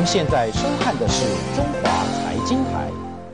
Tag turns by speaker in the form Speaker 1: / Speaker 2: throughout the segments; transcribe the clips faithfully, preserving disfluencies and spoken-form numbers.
Speaker 1: 您现在收看的是中华财经台。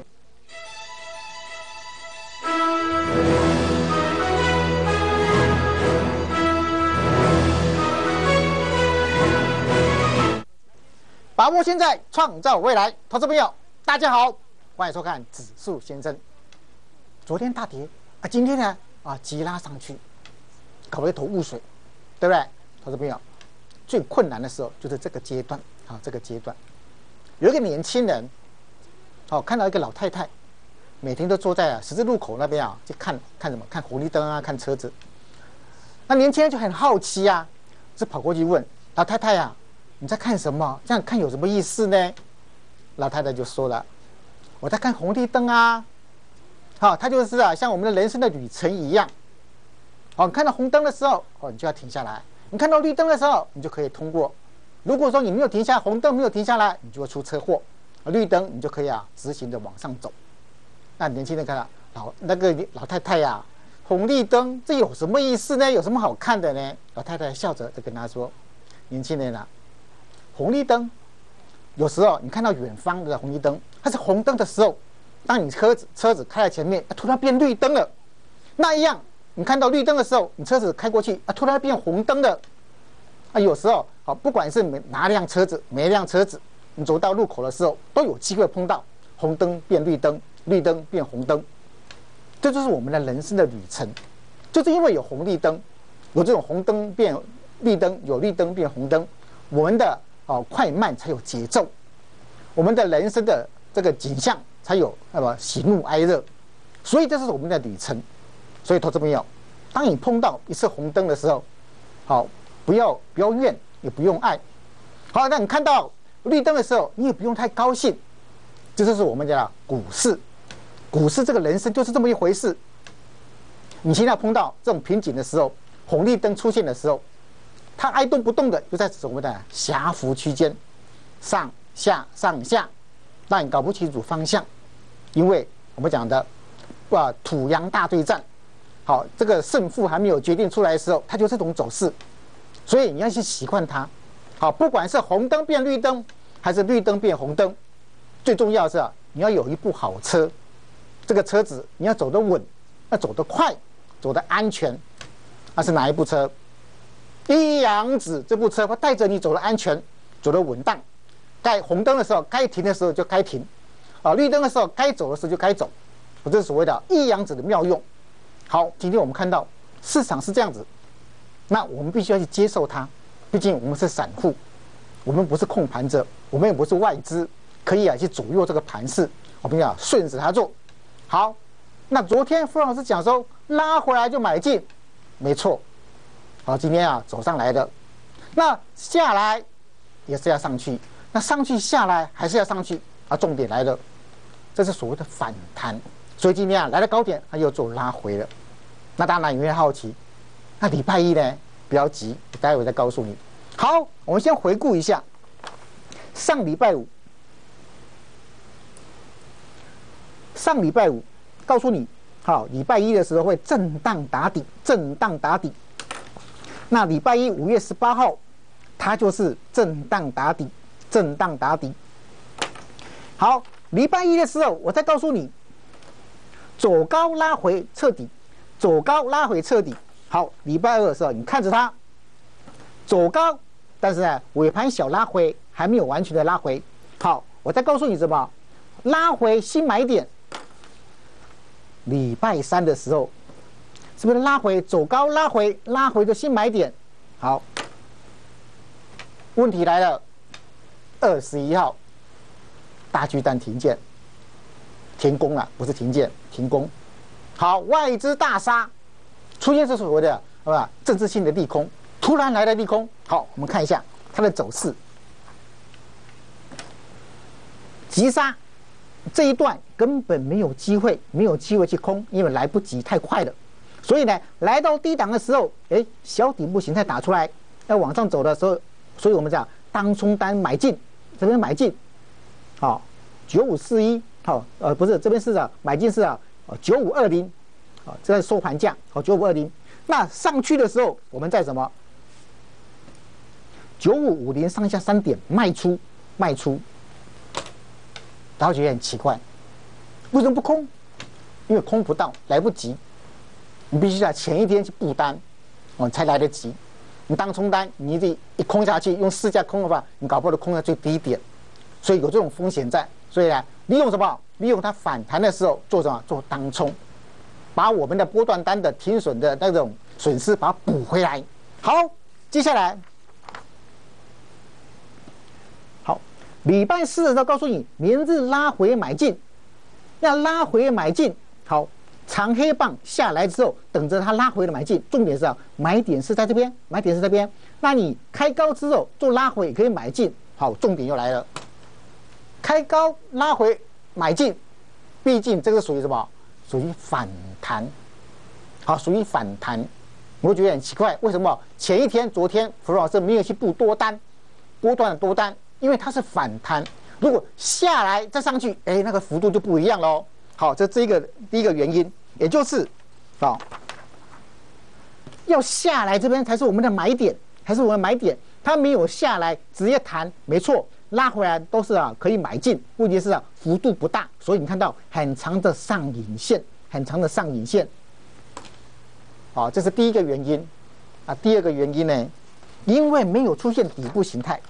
Speaker 2: 把握现在，创造未来。投资朋友，大家好，欢迎收看指数先生。昨天大跌啊，今天呢啊急拉上去，搞了一头雾水，对不对？投资朋友，最困难的时候就是这个阶段啊，这个阶段有一个年轻人，好、哦、看到一个老太太，每天都坐在啊十字路口那边啊，去看看什么？看红绿灯啊，看车子。那年轻人就很好奇啊，就跑过去问老太太啊。你在看什么？这样看有什么意思呢？老太太就说了：“我在看红绿灯啊。”好，它就是啊，像我们的人生的旅程一样。好，你看到红灯的时候，哦，你就要停下来；你看到绿灯的时候，你就可以通过。如果说你没有停下，红灯没有停下来，你就会出车祸；绿灯你就可以啊，直行的往上走。那年轻人看到老那个老太太呀、啊，红绿灯这有什么意思呢？有什么好看的呢？老太太笑着就跟他说：“年轻人啊。”红绿灯，有时候你看到远方的红绿灯，它是红灯的时候，当你车子车子开在前面，突然变绿灯了，那一样，你看到绿灯的时候，你车子开过去，啊，突然变红灯了，啊，有时候好，不管是哪辆车子，每一辆车子，你走到路口的时候，都有机会碰到红灯变绿灯，绿灯变红灯，这就是我们的人生的旅程，就是因为有红绿灯，有这种红灯变绿灯，有绿灯变红灯，我们的哦，快慢才有节奏，我们的人生的这个景象才有那么喜怒哀乐，所以这是我们的旅程。所以，投资朋友，当你碰到一次红灯的时候，好，不要不要怨，也不用爱。好，那你看到绿灯的时候，你也不用太高兴。这就是我们讲股市，股市这个人生就是这么一回事。你现在碰到这种瓶颈的时候，红绿灯出现的时候，它爱动不动的，就在我们的狭幅区间，上下上下，让你搞不清楚方向。因为我们讲的，啊，土洋大对战，好，这个胜负还没有决定出来的时候，它就这种走势，所以你要去习惯它。好，不管是红灯变绿灯，还是绿灯变红灯，最重要的是啊，你要有一部好车，这个车子你要走得稳，要走得快，走得安全。那是哪一部车？一阳指这部车会带着你走得安全，走得稳当。该红灯的时候，该停的时候就该停，啊，绿灯的时候该走的时候就该走。这是所谓的一阳指的妙用。好，今天我们看到市场是这样子，那我们必须要去接受它。毕竟我们是散户，我们不是控盘者，我们也不是外资，可以啊去左右这个盘势。我们要顺着它做。好，那昨天傅老师讲说拉回来就买进，没错。好，今天啊走上来的，那下来也是要上去，那上去下来还是要上去啊。重点来了，这是所谓的反弹，所以今天啊来到高点，它又做拉回了。那当然你会好奇，那礼拜一呢？不要急，待会再告诉你。好，我们先回顾一下上礼拜五，上礼拜五告诉你，好，礼拜一的时候会震荡打底，震荡打底。那礼拜一五月十八号，它就是震荡打底，震荡打底。好，礼拜一的时候，我再告诉你，走高拉回彻底，走高拉回彻底。好，礼拜二的时候，你看着它走高，但是呢，尾盘小拉回，还没有完全的拉回。好，我再告诉你什么？拉回新买点。礼拜三的时候。是不是拉回走高拉回拉回的新买点？好，问题来了，二十一号大巨蛋停建，停工了，不是停建，停工。好，外资大杀，出现是所谓的好吧政治性的利空，突然来的利空。好，我们看一下它的走势，急杀这一段根本没有机会，没有机会去空，因为来不及，太快了。所以呢，来到低档的时候，哎，小底部形态打出来，要往上走的时候，所以我们讲当冲单买进，这边买进，好，九五四一，好，呃，不是这边是啊，买进是啊，九五二零，好，这是收盘价，好，九五二零。那上去的时候，我们在什么？九五五零上下三点卖出， 卖出，然后觉得很奇怪，为什么不空？因为空不到，来不及，你必须在前一天去布单，哦才来得及。你当冲单，你这一空下去，用市价空的话，你搞不好都空在最低点，所以有这种风险在。所以呢，利用什么？利用它反弹的时候做什么？做当冲，把我们的波段单的停损的那种损失把它补回来。好，接下来，好，礼拜四的时候告诉你，明日拉回买进，要拉回买进。好，长黑棒下来之后，等着它拉回的买进。重点是啊，买点是在这边，买点是这边。那你开高之后做拉回也可以买进。好，重点又来了，开高拉回买进，毕竟这个属于什么？属于反弹。好，属于反弹。我觉得很奇怪，为什么前一天、昨天福老师没有去布多单，波段的多单？因为它是反弹。如果下来再上去，哎，那个幅度就不一样喽。好，这这一个第一个原因，也就是啊，要下来这边才是我们的买点，才是我们的买点。它没有下来直接弹，没错，拉回来都是啊可以买进。问题是啊幅度不大，所以你看到很长的上影线，很长的上影线。好，这是第一个原因啊。第二个原因呢，因为没有出现底部形态。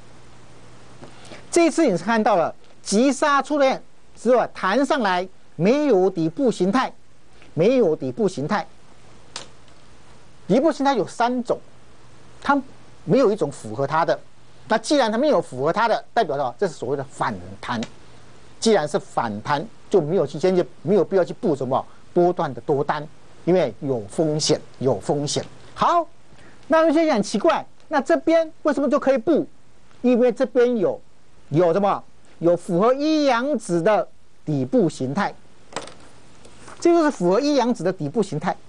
Speaker 2: 这一次你是看到了急杀出现之后弹上来。没有底部形态，没有底部形态。底部形态有三种，它没有一种符合它的。那既然它没有符合它的，代表着这是所谓的反弹。既然是反弹，就没有去先就没有必要去布什么波段的多单，因为有风险，有风险。好，那有些人很奇怪，那这边为什么就可以布？因为这边有有什么？有符合一阳指的底部形态。这就是符合一阳指的底部形态。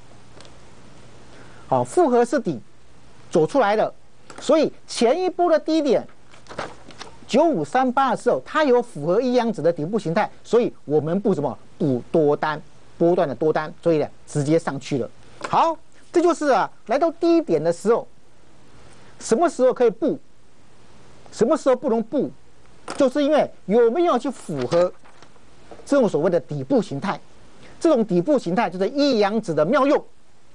Speaker 2: 好，复合是底走出来的，所以前一波的低点九五三八的时候，它有符合一阳指的底部形态，所以我们布什么？布多单，波段的多单，所以呢，直接上去了。好，这就是啊，来到低点的时候，什么时候可以布？什么时候不能布？就是因为有没有去符合这种所谓的底部形态。这种底部形态就是一阳指的妙用，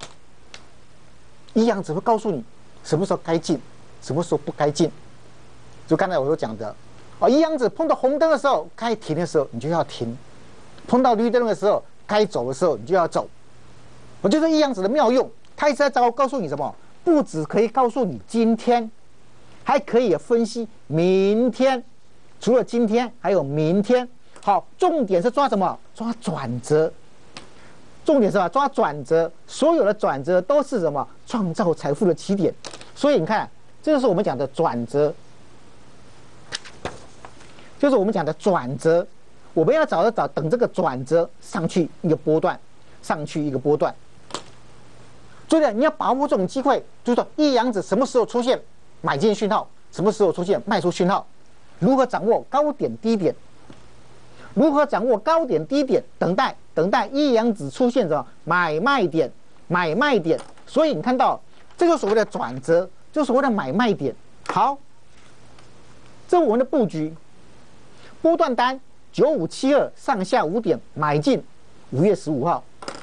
Speaker 2: 一阳指会告诉你什么时候该进，什么时候不该进。就刚才我所讲的，哦，一阳指碰到红灯的时候，该停的时候你就要停；碰到绿灯的时候，该走的时候你就要走。我觉得一阳指的妙用，它一直在告告诉你什么？不只可以告诉你今天，还可以分析明天。除了今天，还有明天。好，重点是抓什么？抓转折。重点是吧？抓转折，所有的转折都是什么？创造财富的起点。所以你看，这就是我们讲的转折，就是我们讲的转折。我们要找的找等这个转折上去一个波段，上去一个波段。所以你要把握这种机会，就是说一阳指什么时候出现买进讯号，什么时候出现卖出讯号，如何掌握高点低点。如何掌握高点低点？等待等待一阳指出现什么买卖点？买卖点。所以你看到，这就是所谓的转折，就是所谓的买卖点。好，这是我们的布局。波段单九五七二上下五点买进，五月十五号。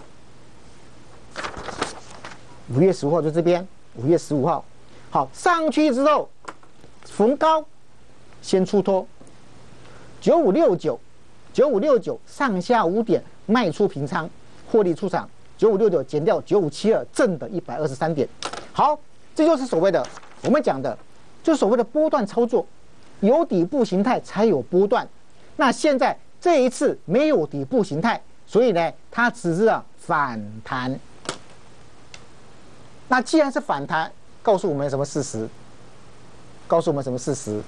Speaker 2: 五月十五号就这边，五月十五号。好，上去之后逢高先出脱，九五六九。九五六九上下五点卖出平仓，获利出场。九五六九减掉九五七二，正的一百二十三点。好，这就是所谓的我们讲的，就是所谓的波段操作，有底部形态才有波段。那现在这一次没有底部形态，所以呢，它只是啊反弹。那既然是反弹，告诉我们什么事实？告诉我们什么事实？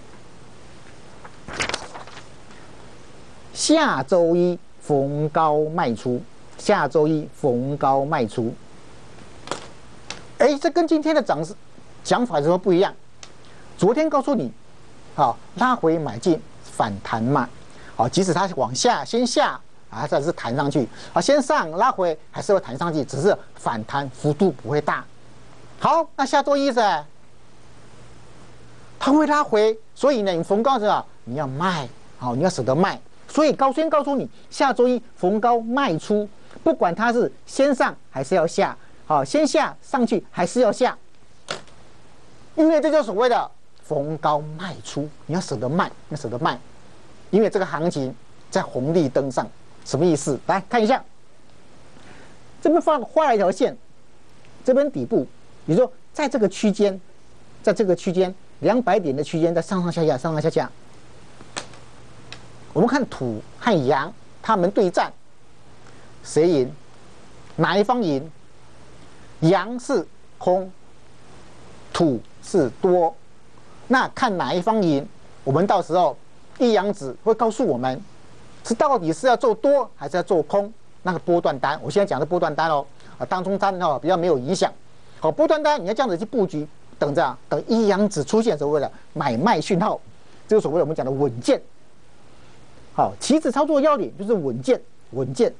Speaker 2: 下周一逢高卖出，下周一逢高卖出。哎，这跟今天的涨势讲法有什么不一样？昨天告诉你，好、哦、拉回买进反弹嘛，好、哦，即使它往下先下啊，再是弹上去啊，先上拉回还是会弹上去，只是反弹幅度不会大。好，那下周一噻，它它会拉回，所以呢，你逢高是吧？你要卖，好，你要舍得卖。所以高先告诉你，下周一逢高卖出，不管它是先上还是要下，好，先下上去还是要下，因为这就是所谓的逢高卖出，你要舍得卖，你要舍得卖，因为这个行情在红绿灯上，什么意思？来看一下，这边画画了一条线，这边底部，也就是说在这个区间，在这个区间两百点的区间，在上上下下，上上下下。我们看土和阳，他们对战，谁赢？哪一方赢？阳是空，土是多，那看哪一方赢？我们到时候一阳指会告诉我们，是到底是要做多还是要做空？那个波段单，我现在讲的波段单哦，啊，当中单哦比较没有影响。好，波段单你要这样子去布局，等着啊，等一阳指出现所谓的买卖讯号，这个所谓我们讲的稳健。好，棋子操作要点就是稳健，稳健。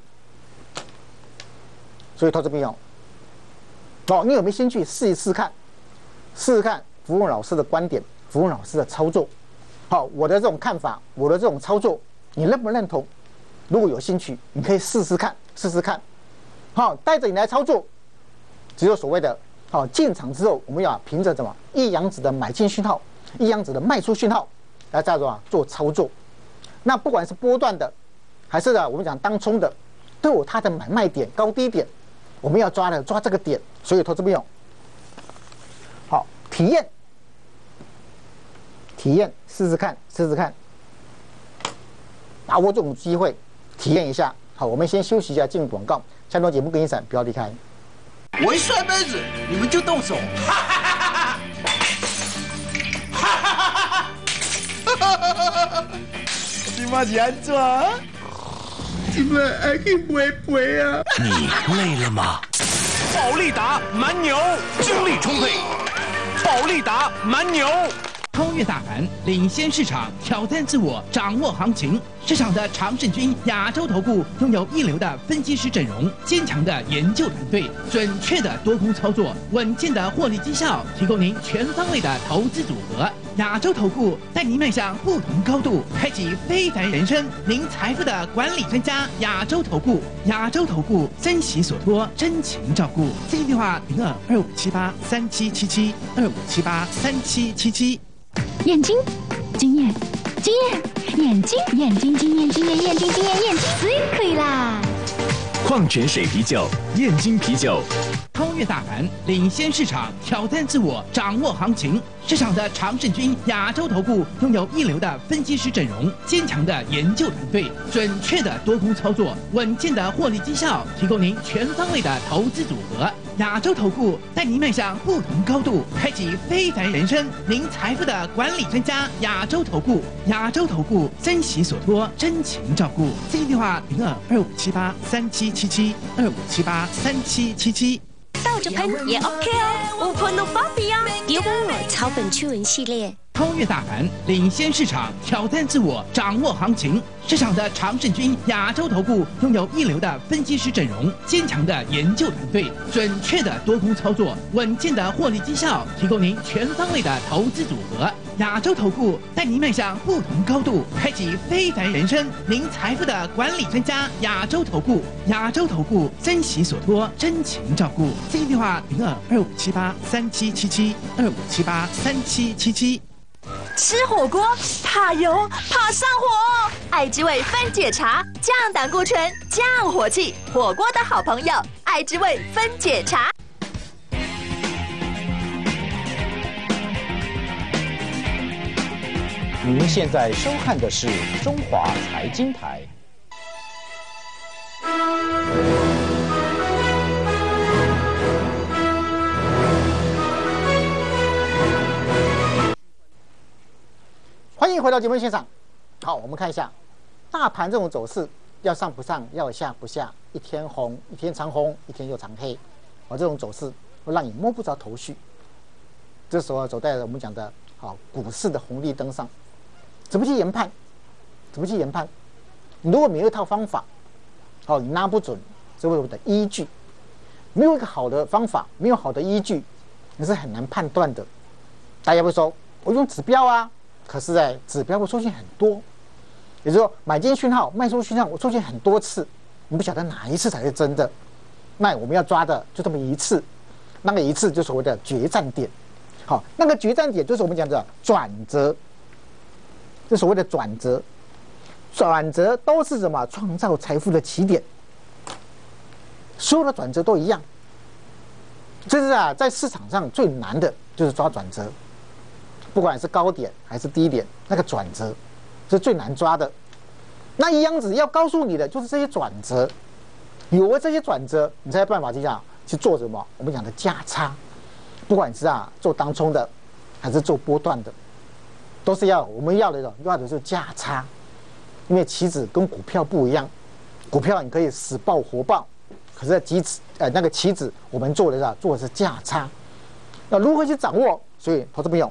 Speaker 2: 所以投资朋友，哦，你有没有兴趣试一试看？试试看福文老师的观点，福文老师的操作。好，我的这种看法，我的这种操作，你认不认同？如果有兴趣，你可以试试看，试试看。好，带着你来操作，只有所谓的好进场之后，我们要凭着什么一阳指的买进讯号，一阳指的卖出讯号，来再做啊做操作。那不管是波段的，还是呢我们讲当冲的，都有它的买卖点、高低点，我们要抓的抓这个点。所以投资朋友，好体验，体验试试看，试试看，把握这种机会，体验一下。好，我们先休息一下，进广告。下段节目跟你闪，不要离开。
Speaker 3: 我一摔杯子，你们就动手，哈哈哈哈哈哈哈哈！你妈是安怎？你们还去陪陪啊？
Speaker 4: 你累了吗？保利达蛮牛精力充沛，保利达蛮牛。
Speaker 5: 超越大盘，领先市场，挑战自我，掌握行情。市场的常胜军亚洲投顾拥有一流的分析师阵容，坚强的研究团队，准确的多空操作，稳健的获利绩效，提供您全方位的投资组合。亚洲投顾带您迈向不同高度，开启非凡人生。您财富的管理专家，亚洲投顾，亚洲投顾珍惜所托，真情照顾。咨询电话零二二五七八三七七七二五七八三七七七。
Speaker 6: 眼睛，经验，经验，眼睛，眼睛，经验，经验，眼睛，经验，眼睛，最可以啦！
Speaker 4: 矿泉水啤酒，燕京啤酒。
Speaker 5: 超越大盘，领先市场，挑战自我，掌握行情。市场的常胜军亚洲投顾拥有一流的分析师阵容，坚强的研究团队，准确的多空操作，稳健的获利绩效，提供您全方位的投资组合。亚洲投顾带您迈向不同高度，开启非凡人生。您财富的管理专家，亚洲投顾，亚洲投顾珍惜所托，真情照顾。咨询电话零二二五七八三七七七二五七八三七七七。
Speaker 6: 倒着喷也 OK 哦，无喷都芭比啊！别忘了草本驱蚊系列。
Speaker 5: 超越大盘，领先市场，挑战自我，掌握行情。市场的常胜军亚洲投顾拥有一流的分析师阵容，坚强的研究团队，准确的多空操作，稳健的获利绩效，提供您全方位的投资组合。亚洲投顾带您迈向不同高度，开启非凡人生。您财富的管理专家，亚洲投顾，亚洲投顾珍惜所托，真情照顾。咨询电话零二二五七八三七七七二五七八三七七七。
Speaker 7: 吃火锅怕油怕上火，爱之味分解茶降胆固醇降火气，火锅的好朋友爱之味分解茶。
Speaker 1: 您现在收看的是中华财经台。
Speaker 2: 欢迎回到节目现场。好，我们看一下大盘这种走势，要上不上，要下不下，一天红，一天长红，一天又长黑，啊，这种走势会让你摸不着头绪。这时候走在我们讲的好股市的红绿灯上，怎么去研判？怎么去研判？你如果没有一套方法，哦，你拿不准这位的依据，没有一个好的方法，没有好的依据，你是很难判断的。大家会说， 我用指标啊，可是哎，指标会出现很多，也就是说买进讯号、卖出讯号我出现很多次，你不晓得哪一次才是真的。那我们要抓的就这么一次，那个一次就所谓的决战点。好，那个决战点就是我们讲的转折，这所谓的转折，转折都是什么？创造财富的起点。所有的转折都一样，这是啊，在市场上最难的就是抓转折，不管是高点还是低点，那个转折是最难抓的。那一样子要告诉你的就是这些转折，有了这些转折，你才有办法去讲去做什么？我们讲的价差，不管是啊做当冲的，还是做波段的，都是要我们要的要的是价差，因为期指跟股票不一样，股票你可以死抱活抱。可是期指，呃，那个期指，我们做的是做的是价差，那如何去掌握？所以，投资朋友，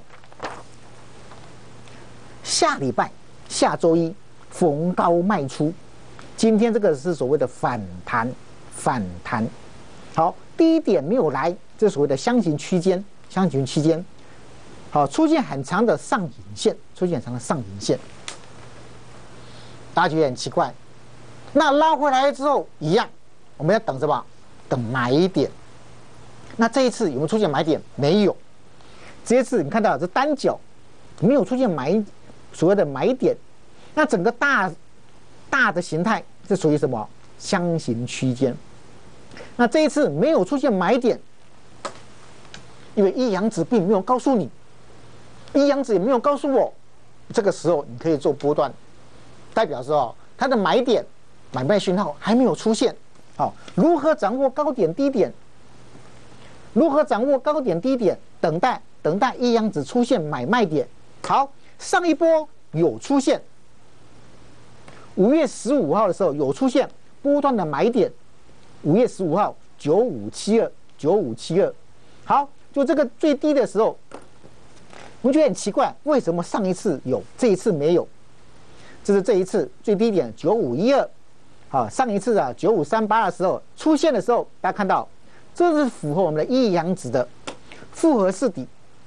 Speaker 2: 下礼拜、下周一逢高卖出，今天这个是所谓的反弹，反弹。好，低点没有来，这是所谓的箱型区间，箱型区间，好，出现很长的上影线，出现很长的上影线，大家觉得很奇怪，那拉回来之后一样。我们要等什么？等买点。那这一次有没有出现买点？没有。这一次你看到这单脚没有出现买所谓的买点。那整个大大的形态是属于什么？箱型区间。那这一次没有出现买点，因为一阳指并没有告诉你，一阳指也没有告诉我，这个时候你可以做波段，代表说它的买点、买卖讯号还没有出现。好，如何掌握高点低点？如何掌握高点低点？等待等待一阳指出现买卖点。好，上一波有出现，五月十五号的时候有出现波段的买点。五月十五号九五七二九五七二，好，就这个最低的时候，我们觉得很奇怪，为什么上一次有，这一次没有？这是这一次最低点九五一二。好，上一次啊九五三八的时候出现的时候，大家看到，这是符合我们的一阳指的复合式底，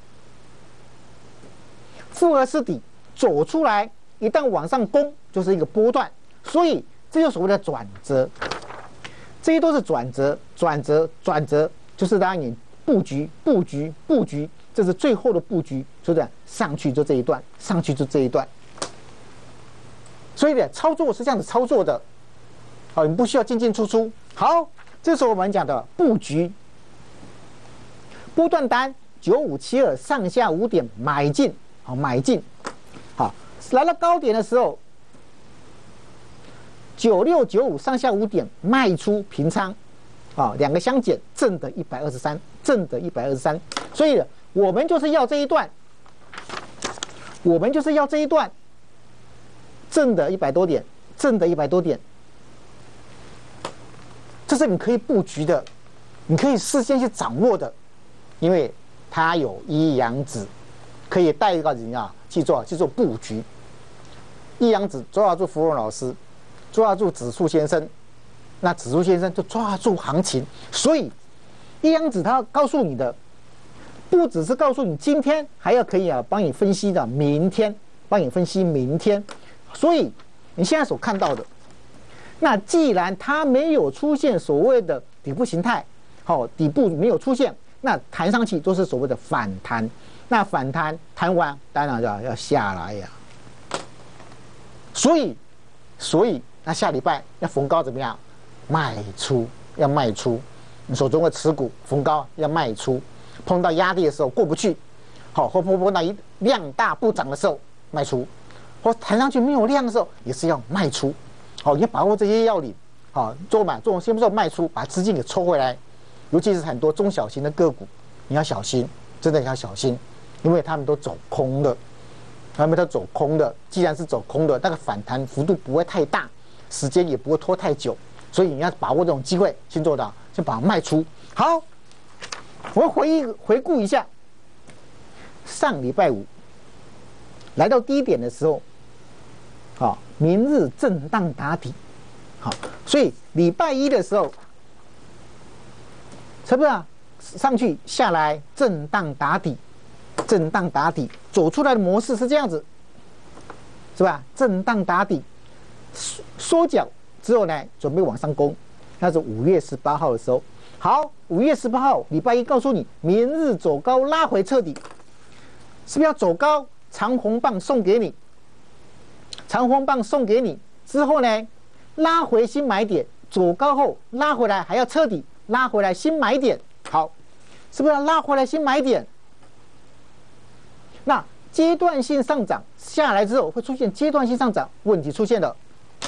Speaker 2: 复合式底走出来，一旦往上攻就是一个波段，所以这就所谓的转折，这些都是转折，转折，转折，就是让你布局，布局，布局，这是最后的布局，是不是？上去就这一段，上去就这一段，所以呢，操作是这样子操作的。好，你不需要进进出出。好，这是我们讲的布局，波段单九五七二上下五点买进，好买进，好来到高点的时候，九六九五上下五点卖出平仓，啊两个相减，正的一百二十三，正的一百二十三，所以我们就是要这一段，我们就是要这一段，正的一百多点，正的一百多点。这是你可以布局的，你可以事先去掌握的，因为它有一阳指，可以带一个人啊去做去做布局。一阳指抓住芙蓉老师，抓住指数先生，那指数先生就抓住行情。所以一阳指它告诉你的，不只是告诉你今天，还要可以啊帮你分析的明天，帮你分析明天。所以你现在所看到的。那既然它没有出现所谓的底部形态，好、哦，底部没有出现，那弹上去都是所谓的反弹。那反弹弹完，当然要要下来呀、啊。所以，所以那下礼拜要逢高怎么样？卖出，要卖出。你手中的持股逢高要卖出，碰到压力的时候过不去，好、哦，或碰到一量大不涨的时候卖出，或弹上去没有量的时候也是要卖出。好，你要把握这些要领，好，做买做先不做卖出，把资金给抽回来，尤其是很多中小型的个股，你要小心，真的要小心，因为他们都走空的，他们都走空的。既然是走空的，那个反弹幅度不会太大，时间也不会拖太久，所以你要把握这种机会，先做到，先把它卖出。好，我们回忆回顾一下，上礼拜五来到低点的时候。好，明日震荡打底，好，所以礼拜一的时候，是不是啊？上去下来震荡打底，震荡打底， 走出来的模式是这样子，是吧？震荡打底，缩脚之后呢，准备往上攻。那是五月十八号的时候。好，五月十八号礼拜一告诉你，明日走高拉回彻底，是不是要走高？长红棒送给你，长红棒送给你之后呢，拉回新买点，走高后拉回来还要彻底拉回来新买点。好，是不是要拉回来新买点？那阶段性上涨下来之后会出现阶段性上涨，问题出现了，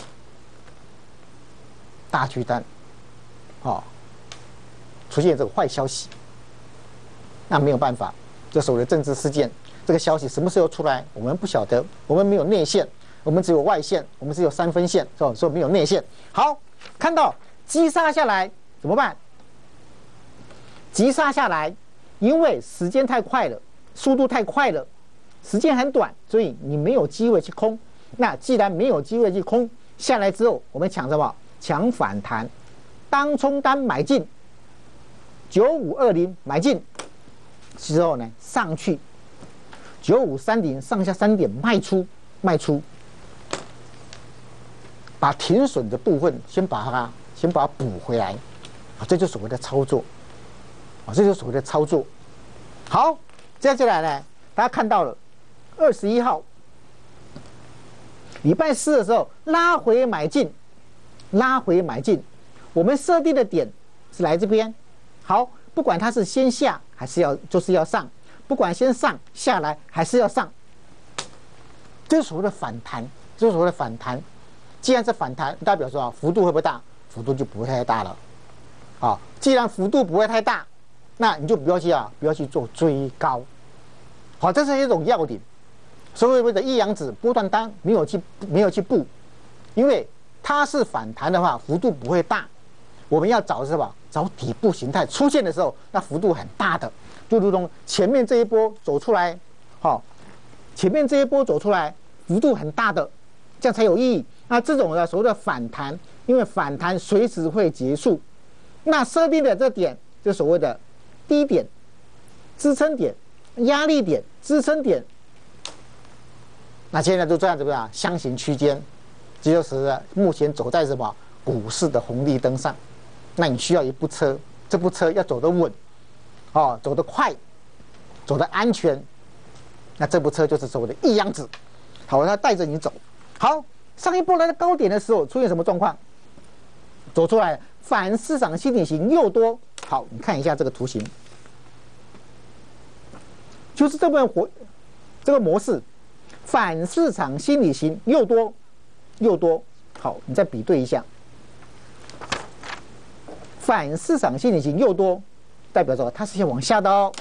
Speaker 2: 大巨蛋，哦，出现这个坏消息，那没有办法，这所谓的政治事件，这个消息什么时候出来，我们不晓得，我们没有内线，我们只有外线，我们只有三分线，是吧？所以没有内线。好，看到急杀下来怎么办？急杀下来，因为时间太快了，速度太快了，时间很短，所以你没有机会去空。那既然没有机会去空，下来之后，我们抢什么？抢反弹，当冲单买进，九五二零买进之后呢，上去九五三零上下三点卖出，卖出，把停损的部分先把它先把它补回来，啊，这就是所谓的操作，啊，这就是所谓的操作。好，接下来呢，大家看到了二十一号礼拜四的时候拉回买进。拉回买进，我们设定的点是来这边。好，不管它是先下还是要就是要上，不管先上下来还是要上，这是所谓的反弹，这是所谓的反弹。既然是反弹，代表说啊，幅度会不会大？幅度就不会太大了。啊，既然幅度不会太大，那你就不要去啊，不要去做追高。好，这是一种要点。所谓的一阳指波段单没有去没有去布，因为它是反弹的话，幅度不会大。我们要找的是什么？找底部形态出现的时候，那幅度很大的，就如同前面这一波走出来，好、哦，前面这一波走出来，幅度很大的，这样才有意义。那这种的所谓的反弹，因为反弹随时会结束，那设定的这点就所谓的低点、支撑点、压力点、支撑点，那现在都这样子吧，箱型区间。这就是目前走在什么股市的红绿灯上，那你需要一部车，这部车要走得稳，哦，走得快，走得安全，那这部车就是所谓的一阳指，好，它带着你走。好，上一波来到高点的时候出现什么状况？走出来反市场心理型诱多。好，你看一下这个图形，就是这部活这个模式，反市场心理型诱多。又多，好，你再比对一下，反市场心理型又多，代表着它是要往下的哦。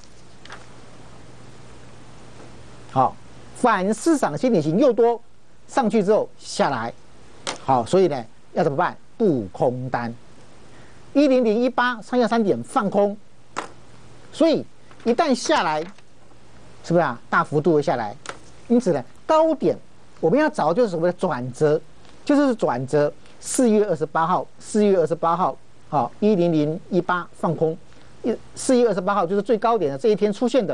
Speaker 2: 好，反市场心理型又多，上去之后下来，好，所以呢要怎么办？布空单，一零零一八上下三点放空，所以一旦下来，是不是啊？大幅度会下来，因此呢高点。我们要找的就是所谓的转折，就是转折。四月二十八号，四月二十八号，好，一零零一八放空，一四月二十八号就是最高点的这一天出现的，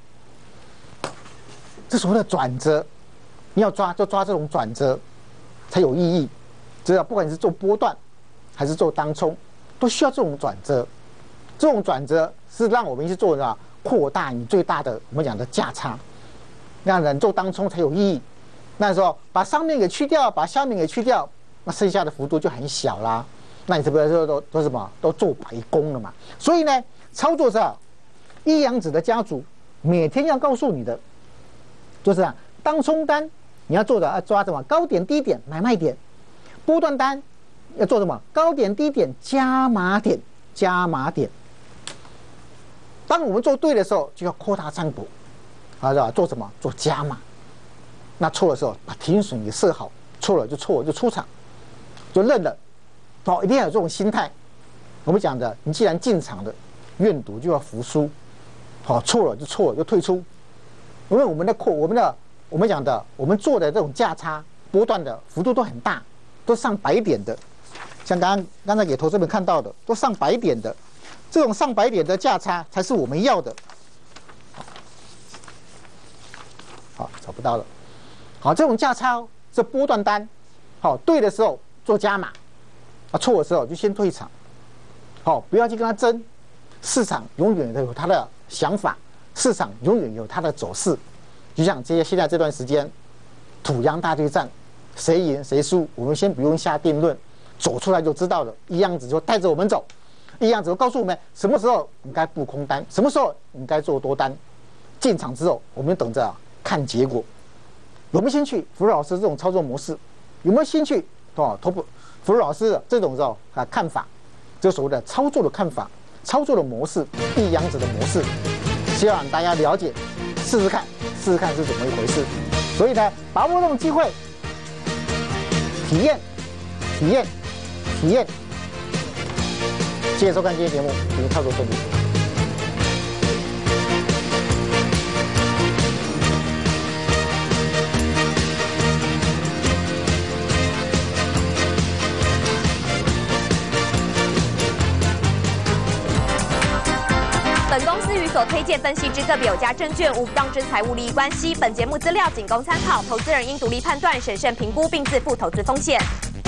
Speaker 2: 这所谓的转折，你要抓就抓这种转折才有意义。知道，不管你是做波段还是做当冲，都需要这种转折。这种转折是让我们去做的扩大你最大的我们讲的价差，让人做当冲才有意义。那时候把上面给去掉，把下面给去掉，那剩下的幅度就很小啦。那你是不是说都都什么都做白工了嘛？所以呢，操作上，一阳指的家族每天要告诉你的，就是啊，当冲单你要做的要抓什么高点低点买卖点，波段单要做什么高点低点加码点加码点。当我们做对的时候，就要扩大占股，啊是吧？做什么做加码。那错的时候，把停损也设好，错了就错了，就出场，就认了。好，一定要有这种心态。我们讲的，你既然进场的，愿赌就要服输。好，错了就错了，就退出。因为我们的扩，我们的我们讲的，我们做的这种价差波段的幅度都很大，都上百点的。像刚刚刚才给投资们看到的，都上百点的，这种上百点的价差才是我们要的。 找不到了。好，这种价差是波段单，好，对的时候做加码，啊，错的时候就先退场，好，不要去跟他争。市场永远都有它的想法，市场永远有它的走势。就像这些现在这段时间，土洋大对战，谁赢谁输，我们先不用下定论，走出来就知道了。一样子就带着我们走，一样子就告诉我们什么时候应该布空单，什么时候应该做多单。进场之后，我们等着、啊、看结果。有没有兴趣？福老师这种操作模式，有没有兴趣？哦，投不福老师的这种哦啊看法，这所谓的操作的看法。操作的模式，一样子的模式，希望大家了解，试试看，试试看是怎么一回事。所以呢，把握这种机会，体验，体验，体验。谢谢收看今天节目，祝您操作顺利。
Speaker 8: 本公司与所推荐分析之个别有价证券无不当之财务利益关系。本节目资料仅供参考，投资人应独立判断、审慎评估并自负投资风险。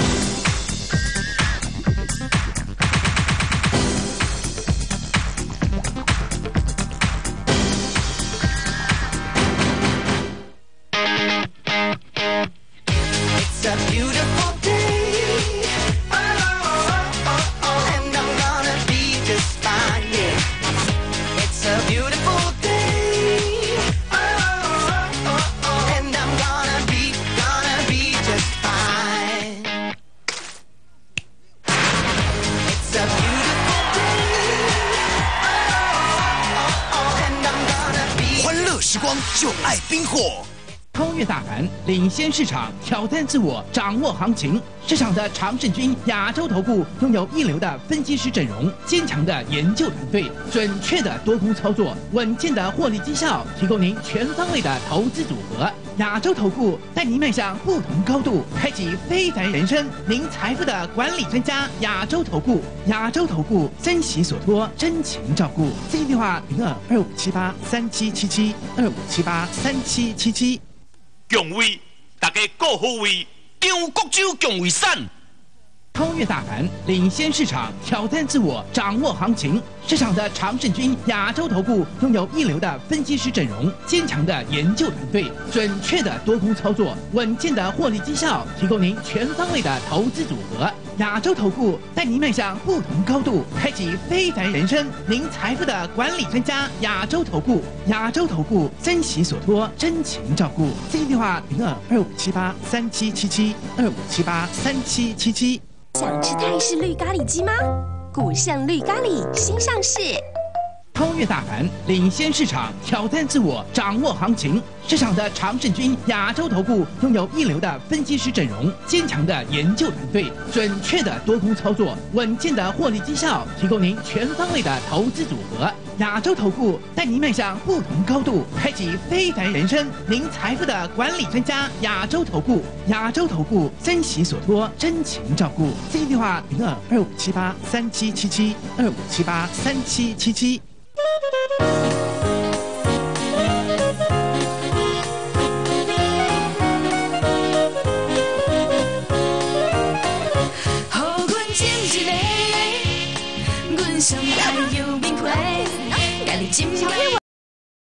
Speaker 4: 就爱冰火，
Speaker 5: 超越大盘，领先市场，挑战自我，掌握行情。市场的常胜军亚洲投顾拥有一流的分析师阵容，坚强的研究团队，准确的多空操作，稳健的获利绩效，提供您全方位的投资组合。亚洲投顾带您迈向不同高度，开启非凡人生。您财富的管理专家，亚洲投顾，亚洲投顾珍惜所托，真情照顾。这电话零二二五七八三七七七二五七八三七七七。
Speaker 4: 强威，大家顾好位，张国洲强威散。
Speaker 5: 超越大盘，领先市场，挑战自我，掌握行情。市场的常胜军亚洲投顾拥有一流的分析师阵容，坚强的研究团队，准确的多空操作，稳健的获利绩效，提供您全方位的投资组合。亚洲投顾带您迈向不同高度，开启非凡人生。您财富的管理专家，亚洲投顾，亚洲投顾珍惜所托，真情照顾。这电话零二二五七八三七七七二五七八三七七七。
Speaker 7: 想吃泰式绿咖喱鸡吗？古盛绿咖喱新上市。
Speaker 5: 超越大盘，领先市场，挑战自我，掌握行情。市场的常胜军亚洲投顾拥有一流的分析师阵容，坚强的研究团队，准确的多空操作，稳健的获利绩效，提供您全方位的投资组合。亚洲投顾带您迈向不同高度，开启非凡人生。您财富的管理专家，亚洲投顾，亚洲投顾珍惜所托，真情照顾。这电话零二二五七八三七七七二五七八三七七七。
Speaker 9: 好，阮种一个，阮上爱有名花，甲你真命